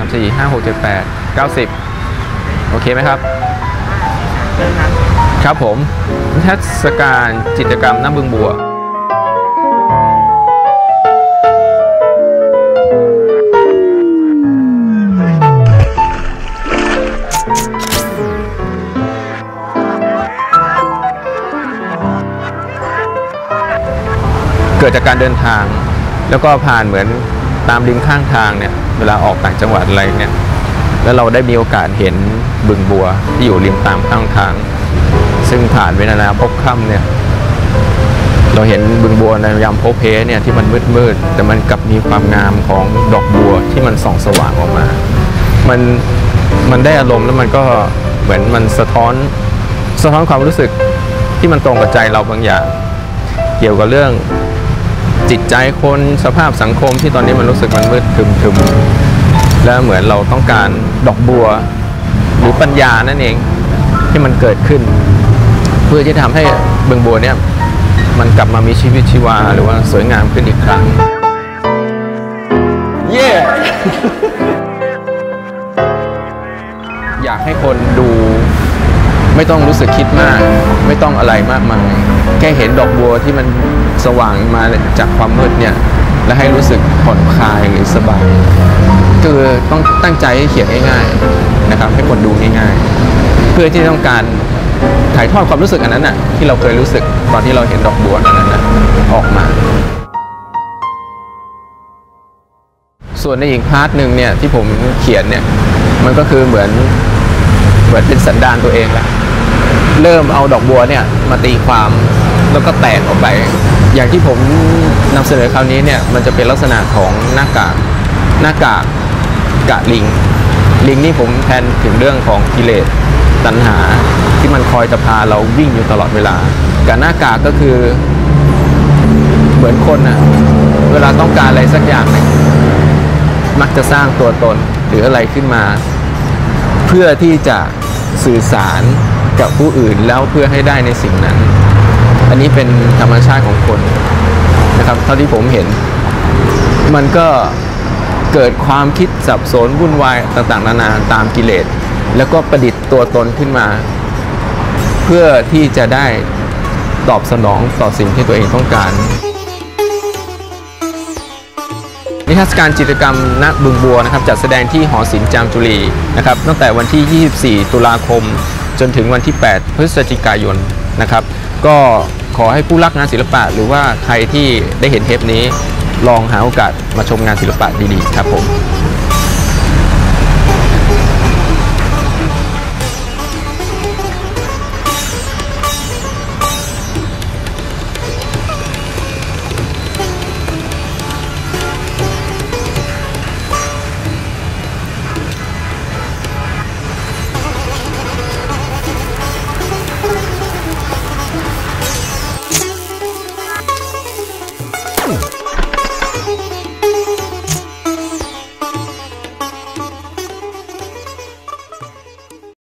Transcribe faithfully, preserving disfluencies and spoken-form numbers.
ามสี่ห้าหกเจ็ดแปดเก้าสิบโอเคไหมครับครับผมนิทรรศการจิตรกรรมน้ำบึงบัวเกิดจากการเดินทางแล้วก็ผ่านเหมือนตามริมข้างทางเนี่ยเวลาออกต่างจังหวัดอะไรเนี่ยแล้วเราได้มีโอกาสเห็นบึงบัวที่อยู่ริมตามข้างทางซึ่งผ่านเวลาพบค่ำเนี่ยเราเห็นบึงบัวในยามโพเพเนี่ยที่มันมืดๆแต่มันกลับมีความงามของดอกบัวที่มันส่องสว่างออกมามันมันได้อารมณ์แล้วมันก็เหมือนมันสะท้อนสะท้อนความรู้สึกที่มันตรงกับใจเราบางอย่างเกี่ยวกับเรื่องจิตใจคนสภาพสังคมที่ตอนนี้มันรู้สึกมันมืดทึมๆแล้วเหมือนเราต้องการดอกบัวหรือปัญญานั่นเองที่มันเกิดขึ้นเพื่อที่จะทำให้บึงบัวเนี่ยมันกลับมามีชีวิตชีวาหรือว่าสวยงามขึ้นอีกครั้งเย้ yeah! อยากให้คนดูไม่ต้องรู้สึกคิดมากไม่ต้องอะไรมากมายแค่เห็นดอกบัวที่มันสว่างมาจากความมืดเนี่ยและให้รู้สึกผ่อนคลายหรือสบายคือต้องตั้งใจให้เขียนง่ายๆนะครับให้คนดูง่ายๆเพื่อที่ต้องการถ่ายทอดความรู้สึกอันนั้นน่ะที่เราเคยรู้สึกตอนที่เราเห็นดอกบัวนั้นน่ะออกมาส่วนในอีกพาร์ทหนึ่งเนี่ยที่ผมเขียนเนี่ยมันก็คือเหมือนเหมือนเป็นสันดานตัวเองแล้วเริ่มเอาดอกบัวเนี่ยมาตีความแล้วก็แตกออกไปอย่างที่ผมนำเสนอคราวนี้เนี่ยมันจะเป็นลักษณะของหน้ากากหน้ากากกะลิงลิงนี่ผมแทนถึงเรื่องของกิเลสตัณหาที่มันคอยจะพาเราวิ่งอยู่ตลอดเวลากับหน้ากากก็คือเหมือนคนนะเวลาต้องการอะไรสักอย่างนึงมักจะสร้างตัวตนหรืออะไรขึ้นมาเพื่อที่จะสื่อสารกับผู้อื่นแล้วเพื่อให้ได้ในสิ่งนั้นอันนี้เป็นธรรมชาติของคนนะครับเท่าที่ผมเห็นมันก็เกิดความคิดสับสนวุ่นวายต่างๆนานาตามกิเลสแล้วก็ประดิษฐ์ตัวตนขึ้นมาเพื่อที่จะได้ตอบสนองต่อสิ่งที่ตัวเองต้องการนิทรรศการจิตรกรรมณบึงบัวนะครับจัดแสดงที่หอศิลป์จามจุรีนะครับตั้งแต่วันที่ยี่สิบสี่ตุลาคมจนถึงวันที่แปดพฤศจิกายนนะครับก็ขอให้ผู้รักงานศิลปะหรือว่าใครที่ได้เห็นเทปนี้ลองหาโอกาสมาชมงานศิลปะดีๆครับผม Ooh.